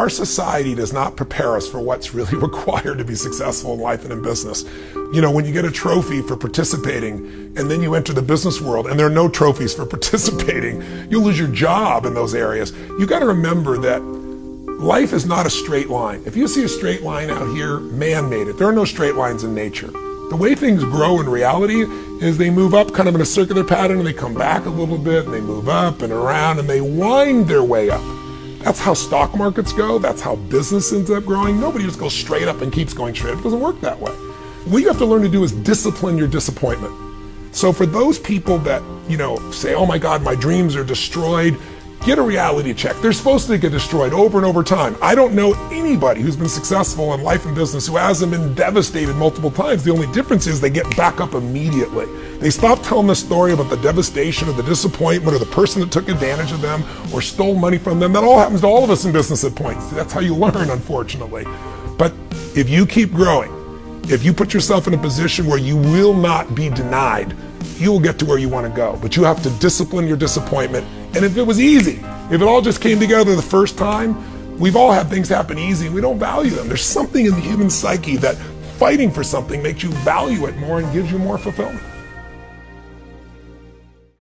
our society does not prepare us for what's really required to be successful in life and in business. You know, when you get a trophy for participating and then you enter the business world and there are no trophies for participating, you lose your job in those areas. You got to remember that life is not a straight line. If you see a straight line out here, man made it. There are no straight lines in nature. The way things grow in reality is they move up kind of in a circular pattern and they come back a little bit and they move up and around and they wind their way up. That's how stock markets go. That's how business ends up growing. Nobody just goes straight up and keeps going straight up. It doesn't work that way. What you have to learn to do is discipline your disappointment. So for those people that, you know, say, oh my God, my dreams are destroyed, get a reality check. They're supposed to get destroyed over and over time. I don't know anybody who's been successful in life and business who hasn't been devastated multiple times. The only difference is they get back up immediately. They stop telling the story about the devastation or the disappointment or the person that took advantage of them or stole money from them. That all happens to all of us in business at points. That's how you learn, unfortunately. But if you keep growing, if you put yourself in a position where you will not be denied, you will get to where you want to go. But you have to discipline your disappointment. And if it was easy, if it all just came together the first time, we've all had things happen easy and we don't value them. There's something in the human psyche that fighting for something makes you value it more and gives you more fulfillment.